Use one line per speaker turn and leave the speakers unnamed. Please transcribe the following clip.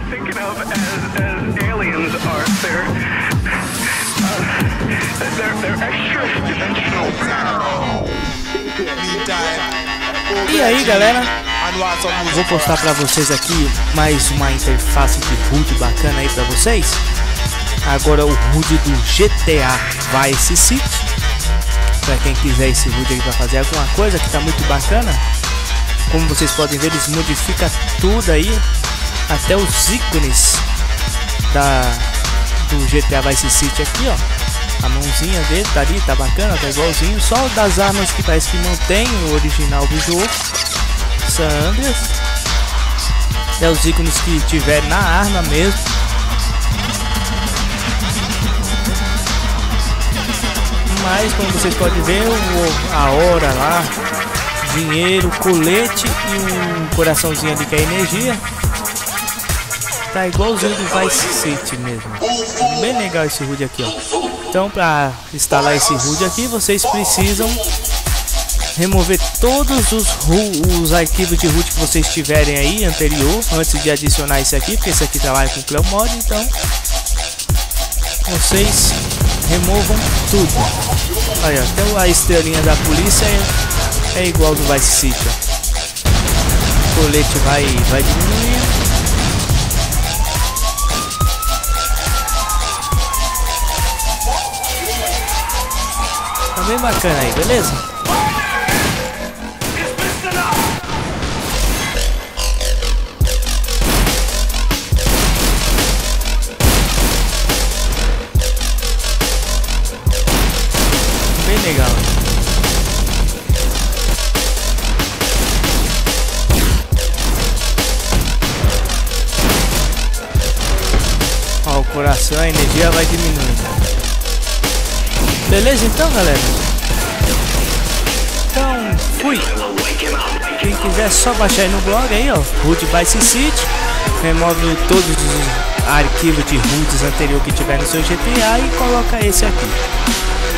thinking of as aliens are. They're extra dimensional.
E aí, galera, vou postar pra vocês aqui mais uma interface de HUD bacana aí pra vocês. Agora o HUD do GTA Vice City, pra quem quiser esse HUD aí pra fazer alguma coisa, que tá muito bacana. Como vocês podem ver, eles modificam tudo aí, até os ícones do GTA Vice City aqui, ó. A mãozinha dele tá ali, tá bacana, tá igualzinho. Só das armas que parece que mantém o original do jogo, San Andreas. É os ícones que tiver na arma mesmo. Mas como vocês podem ver, a hora lá, dinheiro, colete e um coraçãozinho ali que é energia. Tá igualzinho do Vice City mesmo. Bem legal esse HUD aqui, ó. Então, para instalar esse HUD aqui, vocês precisam remover todos os arquivos de HUD que vocês tiverem aí anterior, antes de adicionar esse aqui, porque esse aqui trabalha com Cleo Mod. Então vocês removam tudo. Olha, até a estrelinha da polícia é igual do Vice City, ó. O colete vai diminuindo. Tá bem bacana aí, beleza? Bem legal. Ó, o coração, a energia vai diminuindo. Beleza então, galera? Então, fui! Quem quiser é só baixar aí no blog aí, ó, HUD Vice City. Remove todos os arquivos de HUDs anterior que tiver no seu GTA e coloca esse aqui.